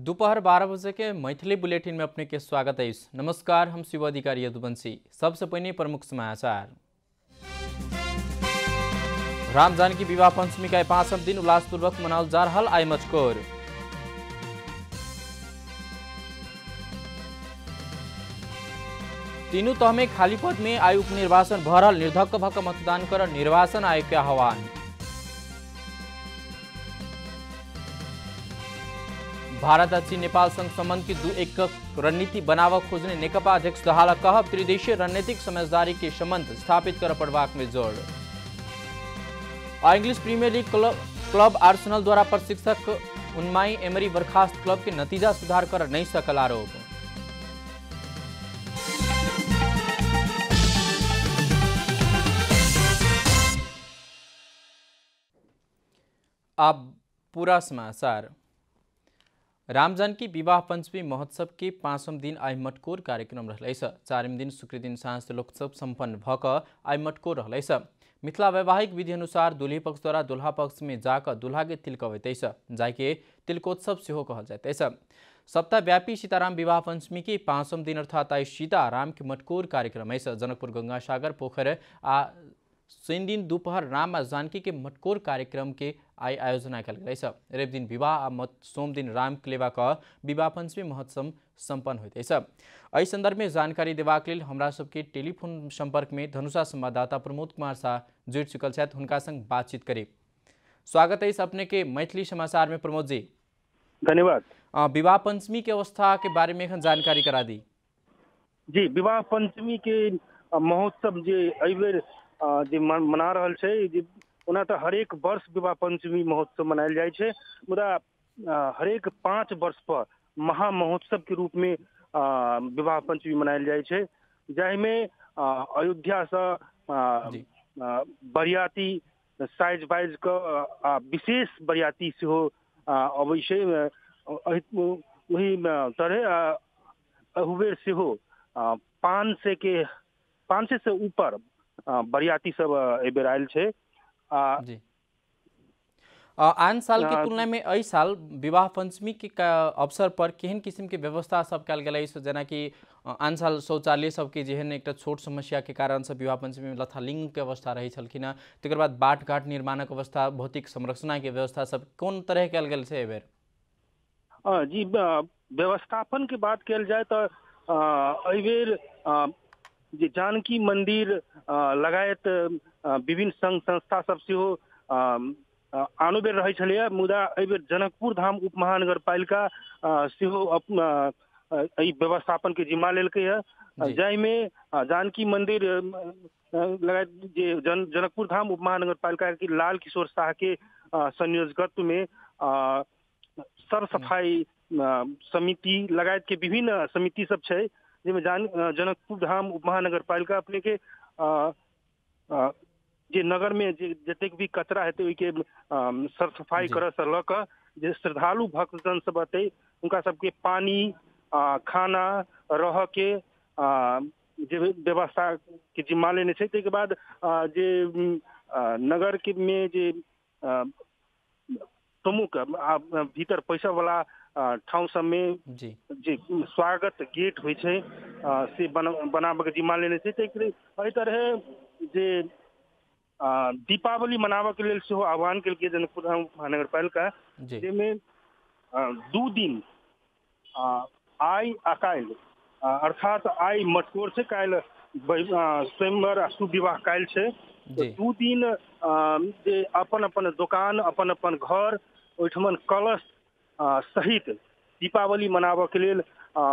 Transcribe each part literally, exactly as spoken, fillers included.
दोपहर बारह बजे के मैथिली बुलेटिन में अपने के स्वागत है। नमस्कार, हम शिव अधिकारी यदुवंशी। सबसे पहले प्रमुख समाचार। राम जानकी विवाह पंचमी का पांचम दिन उल्लासपूर्वक मनाओल जा रहा आई मचकोर। तीनों तह में खाली पद में आय उपनिर्वाचन भरल, निर्धक्क भक्क मतदान कर निर्वाचन आयोग के आह्वान। भारत और चीन नेपाल संघ संबंध की दू एक रणनीति बनाव खोजने नेकपा अध्यक्ष दाहाल कहब, त्रिदेशीय रणनीतिक समझदारी के संबंध स्थापित कर पड़वाक में जोड़। English premier league club, club Arsenal द्वारा प्रशिक्षक उन्माई एमरी बर्खास्त क्लब के नतीजा सुधार कर नहीं सकल आरोप। अब पूरा समाचार। राम जानकी विवाह पंचमी महोत्सव के पांचम दिन आई मटकोर कार्यक्रम रहलैछ। चारिम दिन शुक्र दिन साँझ लोकोत्सव सम्पन्न भक आई मटकोर रहलैछ। मिथिला वैवाहिक विधि अनुसार दुल्ही पक्ष द्वारा दुल्हा पक्ष में जाकर दुल्हा के तिलक अबैतैछ, जाके तिलकोत्सव सेहो कहल जाइतैछ। सप्ताहव्यापी सीताराम विवाह पंचमी के पांचम दिन अर्थात आई सीताराम के मटकोर कार्यक्रम है। जनकपुर गंगासागर पोखर आ शनि दिन दोपहर राम आ जानकी के मटकोर कार्यक्रम के आई आयोजना कल गई। रवि दिन विवाह आ मत सोम दिन राम क्लेवा का विवाह पंचमी महोत्सव संपन्न होते। एहि संदर्भ में जानकारी देवाक लेल हमरा सबके टेलीफोन संपर्क में धनुषा संवाददाता प्रमोद कुमार शाह जुड़ चुकल छथि। हुनका संग बातचीत करी। स्वागत है अपने के मैथिली समाचार में प्रमोद जी। धन्यवाद। विवाह पंचमी के अवस्था के बारे में एखन जानकारी करा दी। जी, विवाह पंचमी के महोत्सव जे एहि बेर जे मना रहल छै, जे ओना तो हरेक वर्ष विवाह पंचमी महोत्सव मनायल जाय छै, मुदा हरेक पाँच वर्ष पर महा महोत्सव के रूप में विवाह पंचमी मनायल जाय छै, जाहिमे अयोध्या से बरियाती साइज बाइज के विशेष बरियाती सेहो अबै छै। वही तरह एहि बेर सेहो पाँच सौ के पाँच सौ से ऊपर बरियाती सब एहि बेर आयल छै। जी। आन साल के तुलना में एहि साल विवाह पंचमी के अवसर पर केहन किस्म के व्यवस्था सब कल गई, जेना कि आन साल शौचालय सबके जेहन एक छोट समस्या के कारण से विवाह पंचमी में लथालिंग के अवस्था रही छलखिन हँ, तकर बाद बाट घाट निर्माणक अवस्था, भौतिक संरचना के व्यवस्था सब कोन तरह कल गेल छै एहि बेर? जी, व्यवस्थापन के बात कल जाए तो एहि बेर जे जानकी मंदिर लगायत विभिन्न संघ संस्था सब सेहो आनो बेर रहै छलैया, मुदा एहि बेर जनकपुर धाम उप महानगर पालिका सेहो एहि व्यवस्थापन के जिम्मा लेलकै है, जाहिमे जानकी मंदिर लगायत जे जन जनकपुर धाम उप महानगर पालिका के लाल किशोर शाह के संयोजकत्व में सर सफाई समिति लगायत के विभिन्न समिति सब छै, जिसमें जान जनकपुर धाम उप महानगर पालिका अपने के आ, आ, जे नगर में जे जतेक भी कचरा हेतै ओइके सर सफाई करऽ से लऽ कऽ जे श्रद्धालु भक्तजन सब अतै उनका सबके पानी आ, खाना रह के आ, जे व्यवस्था के जिम्मा लेने छै। ताहिके बाद आ, जे आ, नगर के में जे आ, प्रमुख भीतर पैसा वाला ठाउँ सब में जे स्वागत गेट होइ छै से बनाबे के जिम्मा लेने छै। एहि तरह जे दीपावली मनाबे के लेल सेहो आह्वान केलकै जनकपुर धाम महानगर पालिका, जाहिमे दू दिन आइ आ काल्हि अर्थात आइ मटकोर छै, काल्हि स्वयंवर आ शुभ विवाह काल्हि छै। दू दिन जे अपन अपन दुकान अपन अपन घर ओहिठमन कलश सहित दीपावली मनाबे के लेल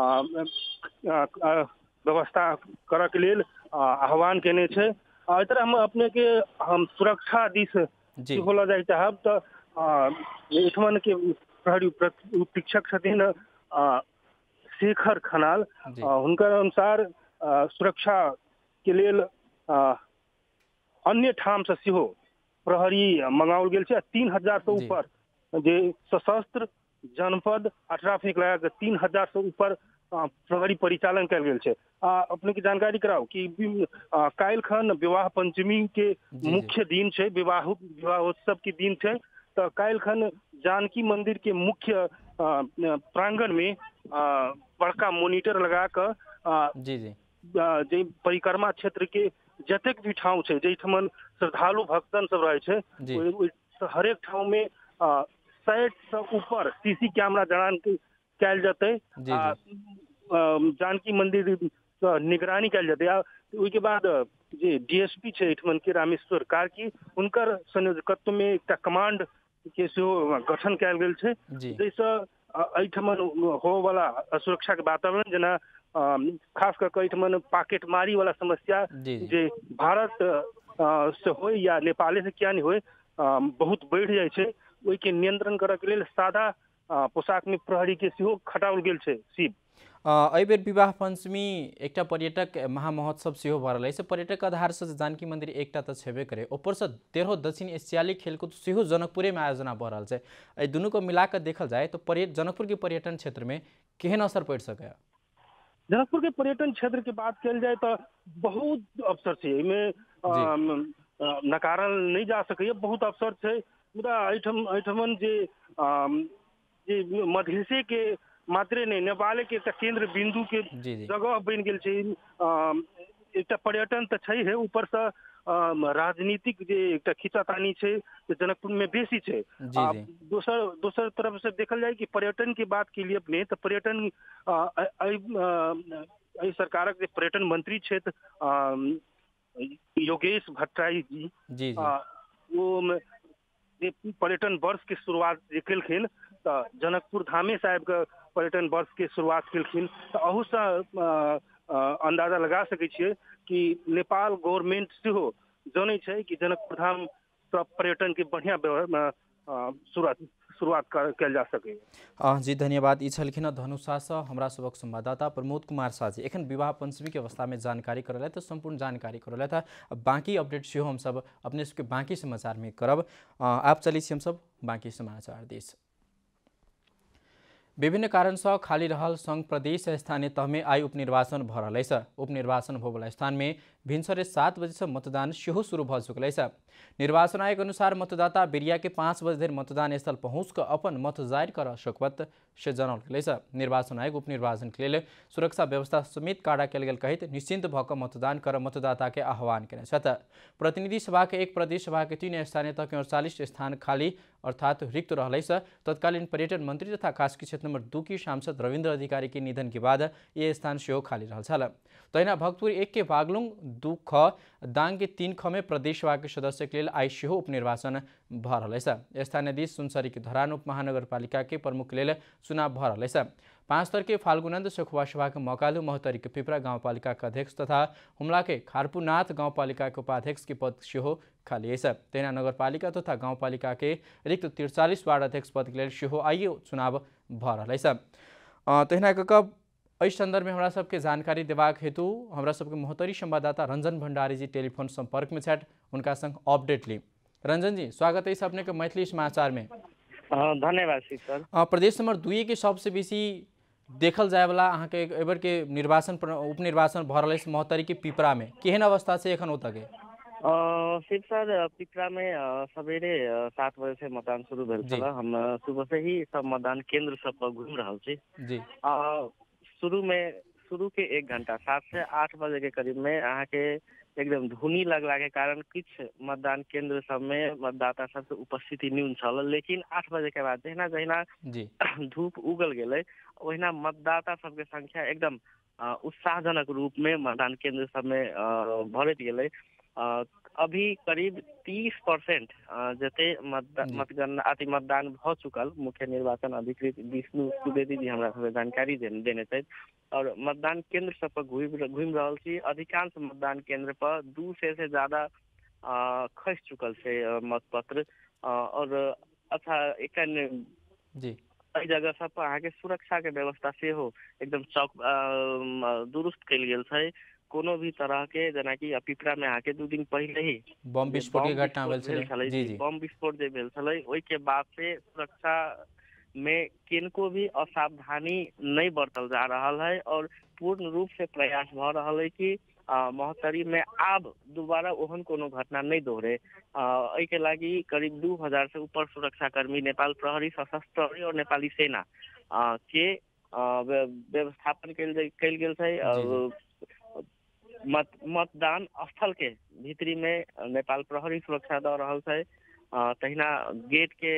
व्यवस्था करऽ के लेल आह्वान केने छै। एहि तरह हम अपने के हम सुरक्षा दिस सेहो लऽ जाय चाहब तऽ एहिठमन के प्रहरी उपरीक्षक छथिन शेखर खनाल, हुनकर अनुसार सुरक्षा के लेल अन्य ठाम से सेहो प्रहरी मंगाओल गेल छै। तीन हजार से ऊपर जे सशस्त्र जनपद ट्रैफिक लगा के तीन हजार से ऊपर प्रहरी परिचालन कल गेल छै। अपने की जानकारी कराओ कि काल्हि खन विवाह पंचमी के मुख्य दिन छै, विवाह विवाहोत्सव के दिन छै, तो काल्हि खन जानकी मंदिर के मुख्य प्रांगण में अ, बड़का मॉनिटर लगा कर अ, जी जी अ, जे परिक्रमा क्षेत्र के जतेक भी ठाव छै जैठमन श्रद्धालु भक्तजन सब रहे छै जी ओइ- ओइ हरेक ठाव में अ, साठि से ऊपर सीसी कैमरा जड़ान के कयल जेतै जी आ जी अ, जानकी मंदिर क निगरानी कयल जेतै आ ओहिके बाद जे डीएसपी छै एहिठमन के रामेश्वर कार्की हुनकर संयोजकत्व में एकटा कमांड के सेहो गठन कयल गेल छै जी जाहिसँ अ, एहिठमन होबवला असुरक्षा के वातावरण जेना अ, खास कऽ कऽ एहिठमन पाकेटमारी वाला समस्या जी जी जे भारत अ, से होय या नेपाले से किया नहीं होय अ, बहुत बढ़ि जाइ छै ओहिके नियंत्रण करऽ के लेल सादा अ, पोशाक में प्रहरी के सेहो खटाओल गेल छै शिव। अ, एहि बेर विवाह पंचमी एकटा पर्यटक महामहोत्सव सेहो भऽ रहल अछि पर्यटक आधारसँ जानकी मन्दिर एकटा तऽ छेबे करे ऊपरसँ तेरहो दक्षिण एशियाली खेलकूद सेहो जनकपुरेमे आयोजना भऽ रहल छै एहि दुनूके मिला कऽ देखल जाय तऽ पर्य जनकपुरके पर्यटन क्षेत्रमे केहन असर पड़ि सकैए? जनकपुर के पर्यटन क्षेत्र की बात कल जाए तो बहुत अवसर छै एहिमे जी अम, अ, नकारल नहीं जा सकैए बहुत अवसर छै मुदा एहिठम एहिठमन जे अम, जे मधेशे के मात्रे नहीं नेपाले के एकटा केंद्र बिंदु के जी जी जगह बनि गेल छै अम, एकटा पर्यटन तऽ छैहे ऊपरसँ अम, राजनीतिक जे एकटा खींचातानी छै से जनकपुर में बेसी छै जी आ जी दोसर दोसर तरफ से देखल जाए कि पर्यटन की बात के लिए अपने तो पर्यटन अ, एहि अ, एहि सरकारक जे पर्यटन मंत्री छथि अम, योगेश भट्टराई जी जी जी अ, ओ मे जे पर्यटन वर्ष के शुरुआत जे केलखिन तऽ जनकपुर धामे से आबि कऽ पर्यटन वर्ष के शुरुआत केलखिन तऽ अहूसँ अ, अ, अंदाजा लगा सकै छियै कि नेपाल गवर्नमेंट सेहो जानै छै कि जनकपुर धाम सँ पर्यटन के बढ़िया व्यव- अ, शुरुआत शुरुआत कर- कयल जा सकैए। अ, जी धन्यवाद ई छलखिन हँ धनुषासँ हमरा सभक संवाददाता प्रमोद कुमार साजी एखन विवाह पंचमीके अवस्थामे जानकारी करल तऽ संपूर्ण जानकारी करल था बाकी अपडेट सेहो हमसब अपने सबके बाकी समाचार में करब। अ, आप चली छी हमसब बाकी समाचार दिस। विभिन्न कारणसँ खाली रहल संघ प्रदेश स्थानीय तहमे आइ उपनिर्वाचन भऽ रहल अछि उपनिर्वाचन होबवला स्थानमे भिनसरे सात बजेसँ मतदान सेहो शुरू भऽ चुकल अछि। निर्वाचन आयोग अनुसार मतदाता बेरिया के पाँच बजे धरि मतदान स्थल पहुँच कऽ अपन मत जारी कर सकत से जनाओल गेल अछि। निर्वाचन आयोग उपनिर्वाचन के लेल सुरक्षा व्यवस्था समेत कड़ा कयल गेल कहैत निश्चिंत भऽ कऽ मतदान कर मतदाता के आह्वान केने छथि। प्रतिनिधि सभा के एक प्रदेश सभा के तीन स्थानीय तह के अड़तालीस स्थान खाली अर्थात रिक्त रहलै से तत्कालीन पर्यटन मंत्री तथा कास्की क्षेत्र नंबर दू की सांसद रविन्द्र अधिकारी के निधन के बाद ये स्थान सेहो खाली रहल छल। तहिना भक्तपुर एक के बागलुंग दू ख दांग के तीन ख में प्रदेश सभा के सदस्य के लेल आई सेहो उपनिर्वाचन भऽ रहल अछि। स्थानीय दिस सुनसरी के धरान उप महानगरपालिका के प्रमुख लेल चुनाव भऽ रहल अछि। पाँच तर के फाल्गुनंद सखुवा सभा के मकालू महतरी के पिपरा गाउँपालिका के अध्यक्ष तथा हुमला के खारपुनाथ गाउँपालिका के उपाध्यक्ष के पद सेहो खाली अछि। तहिना नगरपालिका तथा गाउँपालिका के रिक्त तिरचालीस वार्ड अध्यक्ष पद के लेल सेहो आइयो चुनाव भऽ रहल अछि। अ, तहिना कऽ कऽ एहि संदर्भ में हमरा सबके जानकारी देबाक हेतु हमरा सबके मोहतरी संवाददाता रंजन भंडारी जी टेलीफोन संपर्क में छथि हुनका संग अपडेट ली। रंजन जी स्वागत अछि अपने के मैथिली समाचार में। हाँ, धन्यवाद सी सर। अ, प्रदेश नंबर दुई के सबसे बेसी देखल जाय वाला अहाँ के एबर के निर्वाचन उपनिर्वाचन भऽ रहल अछि मोहतरी के पिपरा में केहन अवस्था से एखन ओतऽ के? अ, शिव सर पिपरा में अ, सवेरे अ, सात बजे से मतदान शुरू भेल जी छल। हम अ, सुबह से ही सब मतदान केंद्र सब पर घूम रहल छी। जी अ, शुरू में शुरू के एक घंटा सात से आठ बजे के करीब में अहाँ के एकदम धुनी लगला के कारण किछ मतदान केंद्र सब में मतदाता सब के उपस्थिति न्यून छल, लेकिन आठ बजे के बाद जहिना जहिना जी धूप उगल गेलै ओहिना मतदाता सबके संख्या एकदम अ, उत्साहजनक रूप में मतदान केंद्र सब में अ, भरत गेलै। अ, अभी करीब तीस परसेंट जते मतदा- जी मतगणना अति मतदान भ चुकल मुख्य निर्वाचन अधिकृत विष्णु सुवेदी जी हमरा सबके जानकारी देने देने छथि और मतदान केंद्र सब पर घुमि घुमि रहल छी। अधिकांश मतदान केंद्र पर दू सौ से ज्यादा अ, खसि चुकल छै अ, मतपत्र अ, और अच्छा एखन जी एहि जगह सब पर अहाँके सुरक्षा के व्यवस्था सेहो एकदम चौक अ, म, दुरुस्त कयल गेल छै। कोनो भी तरह के जेनाकि पिपरा में अहाँके दू दिन पहिले ही बम जे विस्फोट के बम घटना विस्फोट भेल भेल छलै जी जी जी बम विस्फोट जे भेल छलै ओहिके बाद से सुरक्षा में किनको भी असावधानी नहीं बरतल जा रहल है और पूर्ण रूप से प्रयास भ रहल है कि महोत्तरी में आब दोबारा ओहन कोनो घटना नहीं दोहरे। एहि के लागि करीब दू हजार से ऊपर सुरक्षाकर्मी नेपाल प्रहरी, सशस्त्र प्रहरी और नेपाली सेना के व्यवस्थापन कल गेल छै। मत मतदान स्थल के भीतरी में नेपाल प्रहरी सुरक्षा दे रहा है। तहिना गेट के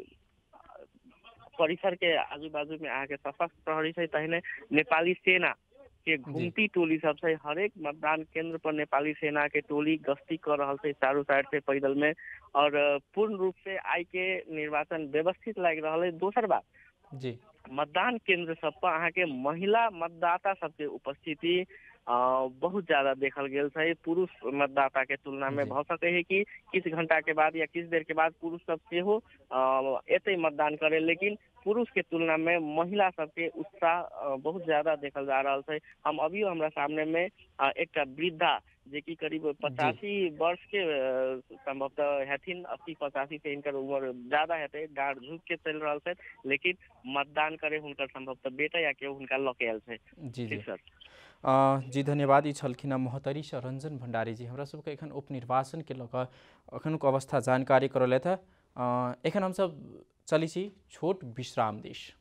परिसर के आजू बाजू में आके सशस्त्र प्रहरी है। तहिने नेपाली सेना के घूमती टोली सब से हर एक मतदान केंद्र पर नेपाली सेना के टोली गश्ती कर रहा है चारों साइड से पैदल में, और पूर्ण रूप से आई के निर्वाचन व्यवस्थित लग रहा है। दोसर बात जी मतदान केंद्र सब पर अहाँ के महिला मतदाता सबके उपस्थिति बहुत ज्यादा देखल गेल है। पुरुष मतदाता के तुलना में भ सके है कि किस घंटा के बाद या किस देर के बाद पुरुष सब से हो एते मतदान करे, लेकिन पुरुष के तुलना में महिला सबके उत्साह बहुत ज्यादा देखल जा रहा है। हम अभी हमारा सामने में एक वृद्धा जे की करीब पचासी वर्ष के संभवतः हेथिन, अस्सी पचासी से इनकर उम्र ज्यादा है, डाढ़ झुक के चल रहा है, लेकिन मतदान करे हुनकर संभवतः बेटा या केहू हुनका लके आयल है। जी जी सर जी धन्यवाद। ई छलखिन महोत्तरी से रंजन भंडारी जी हमरा सबके एखन उपनिर्वाचन के लऽ अखनुक अवस्था जानकारी करौलथि है। एखन हम सब चली छी छोट विश्राम दिश।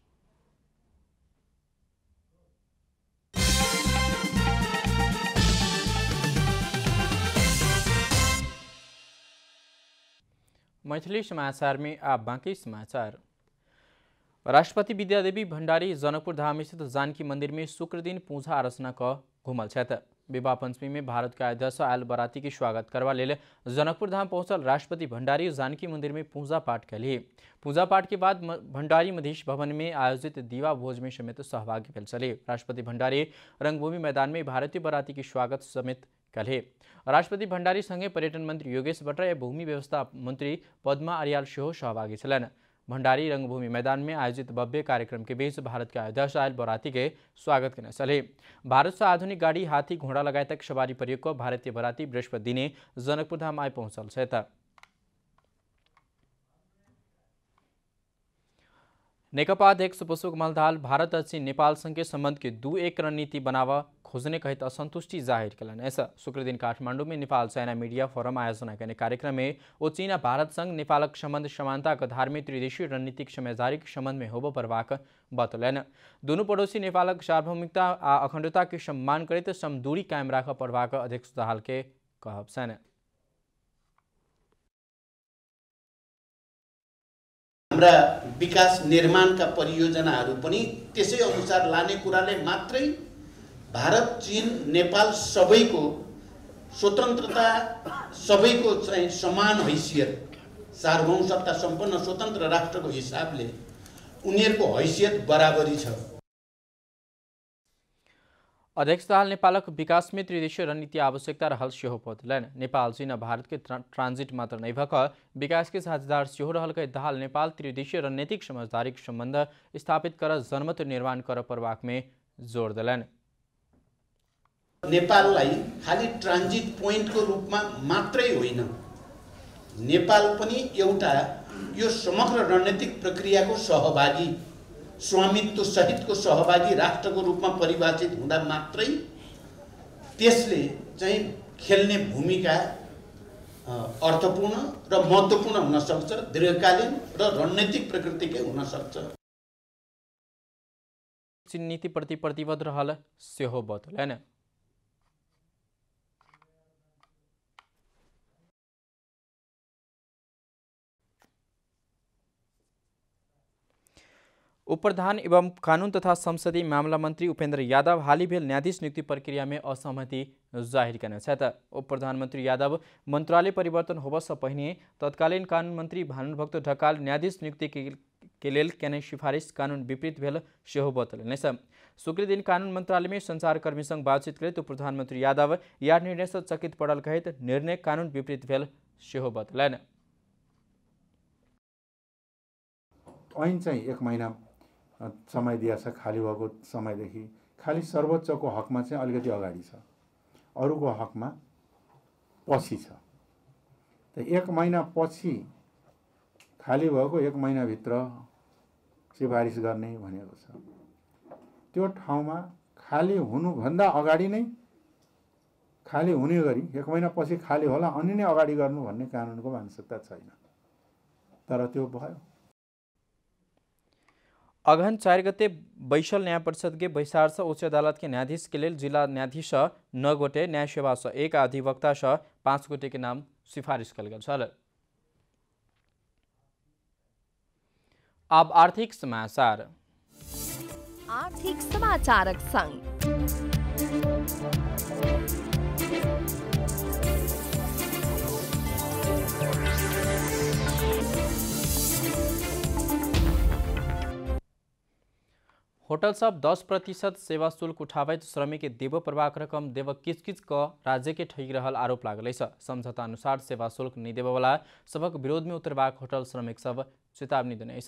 मैथिली समाचार में आप बाँकी समाचार। राष्ट्रपति विद्यादेवी भण्डारी जनकपुर धाम स्थित जानकी मंदिर में शुक्र दिन पूजा अर्चना क घुमल छथि। विवाह पंचमी में भारत के अध्यक्ष आयल बराती के स्वागत करवा लेल जनकपुर धाम पहुंचल राष्ट्रपति भण्डारी जानकी मंदिर में पूजा पाठ कयली। पूजा पाठ के बाद भण्डारी मधेश भवन में आयोजित दीवा भोज में समेत सहभागी भेल छली। राष्ट्रपति भण्डारी रंगभूमि मैदान में भारतीय बराती के स्वागत समेत कले। राष्ट्रपति भण्डारी संगे पर्यटन मंत्री योगेश भट्टराई या भूमि व्यवस्था मंत्री पद्मा अर्याल सेहो सहभागी छलनि। भण्डारी रंगभूमि मैदान में आयोजित भव्य कार्यक्रम के बीच भारत के अध्यक्ष आयल बराती के स्वागत करने चले। भारत से आधुनिक गाड़ी, हाथी, घोड़ा लगायतक सवारी प्रयोग को भारतीय बराती बृहस्पति दिने जनकपुर धाम आइ पहुंचल छथि। नेकपा अध्यक्ष पुष्पकमल दाहाल भारत और चीन नेपाल संघ के संबंध के दू एक रणनीति बनावा खोजने कहित असंतुष्टि जाहिर कलन। ऐसा शुक्र दिन काठमांडू में नेपाल चाइना मीडिया फोरम आयोजना करने कार्यक्रम में वो चीन भारत संघ नेपालक संबंध समानता के आधार में त्रिदेशीय रणनीतिक समझदारी के संबंध में होबो परवाक बतौलन। दोनों पड़ोसी नेपालक सार्वभौमिकता आ अखंडता के सम्मान करते समदूरी कायम राख परवाक अध्यक्ष दाहाल के कहब छन्। हाम्रा विकास निर्माणका परियोजनाहरू पनि त्यसै अनुसार लाने कुराले मात्रै भारत, चीन, नेपाल सबैको स्वतन्त्रता, सबैको चाहिँ समान हैसियत, सार्वभौम सत्ता सम्पन्न स्वतन्त्र राष्ट्रको हिसाबले उनीहरूको हैसियत बराबरी छ। अध्यक्ष दाहाल नेपालक विकास में त्रिदेशीय रणनीति आवश्यकता रहल सेहो बतौलन। नेपाल चीन भारत के ट्रांजिट मात्र नहीं भक विकास के साझेदार सेहो रहल कहि दाहाल नेपाल त्रिदेशीय रणनीतिक समझदारी के संबंध स्थापित कर जनमत निर्माण कर परवाक में जोड़ दिलन। नेपाललाई खाली ट्रान्जिट पोइन्टको रूपमा मात्रै होइन, नेपाल पनि एउटा यो समग्र रणनीतिक प्रक्रियाको सहभागी, स्वामित्व सहितको सहभागी राष्ट्रको रूपमा परिभाषित हुँदा मात्रै त्यसले चाहिँ खेल्ने भूमिका अर्थपूर्ण र महत्त्वपूर्ण हुन सक्छ, दीर्घकालीन र रणनीतिक प्रकृतिकै हुन सक्छ। चीन नीति प्रति प्रतिबद्ध रहल सेहो बतौलन। उप प्रधान एवं कानून तथा संसदीय मामला मंत्री उपेंद्र यादव हाल ही भेल न्यायाधीश नियुक्ति प्रक्रिया में असहमति जाहिर करने छथि। उप प्रधानमंत्री यादव मंत्रालय परिवर्तन होबस से पहिने तत्कालीन कानून मंत्री भानुभक्त ढकाल न्यायाधीश नियुक्ति के, के लेल केने सिफारिश कानून विपरीत भेल सेहो बतौलनि। शुक्र दिन कानून मंत्रालय में संचारकर्मी संग बातचीत करैत उप प्रधानमंत्री यादव या निर्णय से चकित पड़ल कहैत निर्णय कानून विपरीत भेल सेहो बतौलनि। ऐन चाहिँ एक महीना समय दिया छ, खाली भएको समयदेखि खाली सर्वोच्चको हकमा चाहिँ अलिकति अगाडि छ, अरूको हकमा पछि छ। त एक महिना पछि खाली भएको एक महिनाभित्र सिफारिस गर्ने भनेको छ। त्यो ठाउँमा खाली हुनुभन्दा अगाडि नै खाली हुने गरी एक महिनापछि खाली होला अनि नै अगाडि गर्नु भन्ने कानुनको मान्यता छैन, तर त्यो भयो। अगहन चार गते बैशल न्याय परिषद के बैसार उच्च अदालत के न्यायाधीश के लिए जिला न्यायाधीश नौ गोटे न्याय सेवा से एक अधिवक्ता से पाँच गोटे के नाम सिफारिश कल गल। अब आर्थिक समाचार। आर्थिक समाचारक संग होटल सब दस प्रतिशत सेवा शुल्क उठावैत श्रमिक के देव प्रवाह रकम देव किच किच क राज्य के ठगी रहल आरोप लागल। समझौता अनुसार सेवा शुल्क नहीं देवे वाला सबक विरोध में उतरबाक होटल श्रमिक सब चेतावनी देने।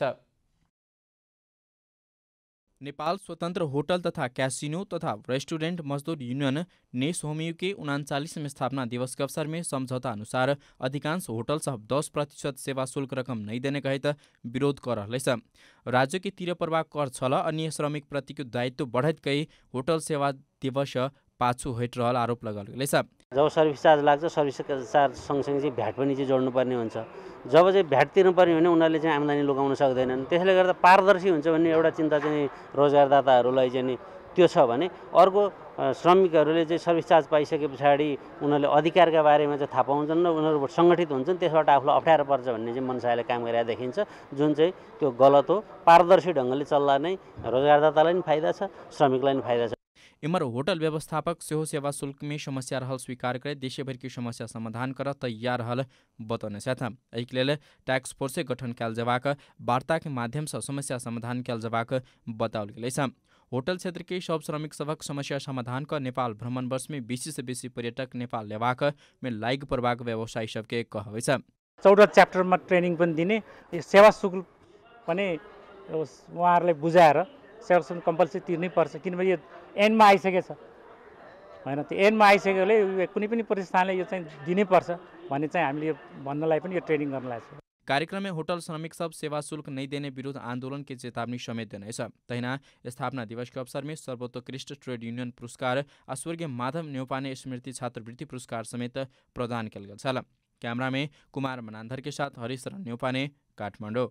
नेपाल स्वतंत्र होटल तथा कैसीनो तथा रेस्टोरेंट मजदूर यूनियन नेस होमियू के उनचालीसवें स्थापना दिवस के अवसर में समझौता अनुसार अधिकांश होटल सब दस प्रतिशत सेवा शुल्क रकम नहीं देने कहित विरोध कर रहे। राज्य के तिर प्रवाह कर छल अन्य श्रमिक प्रतिको दायित्व बढ़त कई होटल सेवा दिवस पाछू हट रहल आरोप लगाले। जब सर्भिस चार्ज लाग्छ सर्भिस चार्ज सँगसँगै चाहिँ भ्याट पनि चाहिँ जोड्नुपर्ने हुन्छ। जब चाहिँ भ्याट तिर्नुपर्ने भने उनीहरूले चाहिँ आम्दानी लुकाउन सक्दैनन्। त्यसले गर्दा पारदर्शी हुन्छ भन्ने एउटा चिन्ता चाहिँ रोजगारदाताहरूलाई चाहिँ नि त्यो छ भने अर्को श्रमिकहरूले चाहिँ सर्भिस चार्ज पाइसके पछाडि उनीहरूले अधिकारका बारेमा चाहिँ थाहा पाउँछन् र उनीहरू सङ्गठित हुन्छन्, त्यसबाट आफूलाई अप्ठ्यारो पर्छ भन्ने चाहिँ मनसायले काम गरेर देखिन्छ, जुन चाहिँ त्यो गलत हो। पारदर्शी ढङ्गले चल्दा नै रोजगारदातालाई पनि फाइदा छ, श्रमिकलाई पनि फाइदा छ। इमर होटल व्यवस्थापक सेहो सेवा शुल्क में समस्या रहल स्वीकार करे देशभर की समस्या समाधान कर तैयार रहल बतौने साथ एहिके लेल टास्क फोर्स गठन कयल जबाक वार्ता के माध्यम से समस्या समाधान कयल जबाक बताओल गेल। होटल क्षेत्र के सब श्रमिक सबक समस्या समाधान का नेपाल भ्रमण वर्ष में बेसी से बेसी पर्यटक नेपाल लेवाक में लाइक प्रवाक व्यवसायी सबके कहवे छ। चौदह चैप्टर में ट्रेनिंग पनि दिने, सेवा शुल्क पनि उहाँहरूले बुझाएर सेवा शुल्क कम्पलसरी तिर्नै पर्छ, किनभने यो एन्डमा आइसकेछ हैन। त्यो एन्डमा आइसकेकोले कुनै पनि प्रतिष्ठानले यो चाहिँ दिनैपर्छ भन्ने चाहिँ हामीले भन्नलाई पनि यो ट्रेनिङ गर्नलाई छ। कार्यक्रम में होटल श्रमिक सब सेवा शुल्क नहीं देने विरुद्ध आंदोलन की चेतावनी समेत देने। तहिना स्थापना दिवस के अवसर में सर्वोत्कृष्ट ट्रेड यूनियन पुरस्कार आ स्वर्गीय माधव न्यौपाने स्मृति छात्रवृत्ति पुरस्कार समेत प्रदान किया गया। कैमरा में कुमार मनान्धर के साथ हरिशरण न्यौपाने, काठमाडौँ।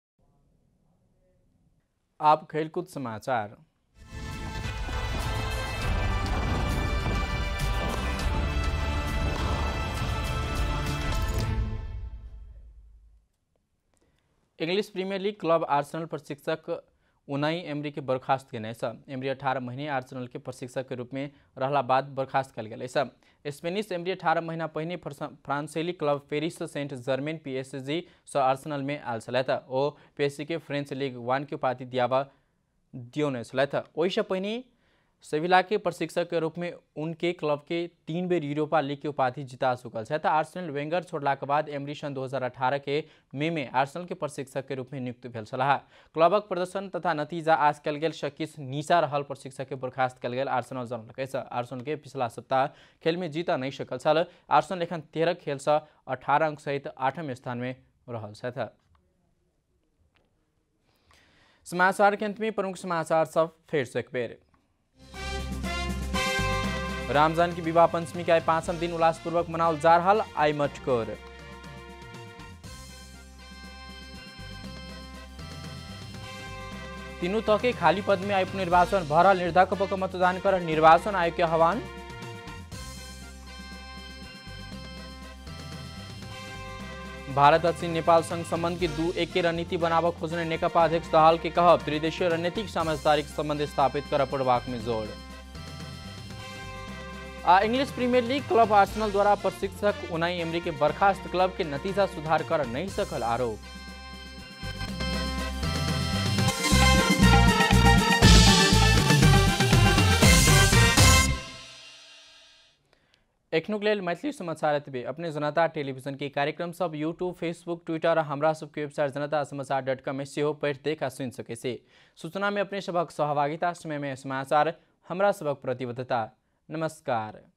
आप खेलकूद समाचार। English premier league club Arsenal प्रशिक्षक उनाई एमरी के बर्खास्त किए। एमरी अठारह महीने आर्सेनल के प्रशिक्षक के रूप में रहला बाद बर्खास्त कल गए। स्पेनिश एमरी अठारह महीना पहले फ्रांसीसी club Paris Saint Germain PSG स आर्सेनल में आल छल। ओ पीएसजी के फ्रेंच लीग वन की उपाधि दियावा दियोने छल। वैसे पहले सेविला के प्रशिक्षक के रूप में उनके क्लब के तीन बेर यूरोपा लीग की उपाधि जिता चुकल है। आर्सेनल वेंगर छोड़ला के बाद एमरी सन दो हज़ार अठारह के मई में आर्सेनल के प्रशिक्षक के रूप में नियुक्त भेल छलाह। क्लबक प्रदर्शन तथा नतीजा आज कल गेल शकीस नीचा रहल प्रशिक्षक के बर्खास्त कल गेल आर्सेनल जनलकै छ। आर्सेनल के पिछला सप्ताह खेल में जीत नहीं सकल छल। आर्सेनल एखन तेरह खेल से अठारह अंक सहित आठवें स्थान में रहल छथि। समाचार के अंत में प्रमुख समाचार सब फिर से एक बेर। रामजान की विवाह पंचमी के आई पांचम दिन उल्लासपूर्वक मनाओल जा रहल आई मटकोर। तीनों तह के खाली पद में आई उपनिर्वाचन भरल, निर्धक्क मतदान कर निर्वाचन आयोग के आह्वान। भारत और चीन नेपाल संघ संबंध की दू एक रणनीति बनाव खोजने नेकपा अध्यक्ष दाहाल के कहब त्रिदेशीय रणनीतिक साझेदारी संबंध स्थापित कर पड़वाक में जोड़। आ English premier league club Arsenal द्वारा प्रशिक्षक उनाई एमरी के बर्खास्त क्लब के नतीजा सुधार कर नहीं सकल आरोप। एखनुक लेल मैथिली समाचार एतबे। अपने जनता टेलीविजन के कार्यक्रम सब यूट्यूब, फेसबुक, ट्विटर और हमरा सबके वेबसाइट जनता समाचार डॉट कॉम में सेहो पढ़ देख आ सुन सके से। सूचना में अपने सबक सहभागिता, समय में समाचार, हमरा सबक प्रतिबद्धता। नमस्कार।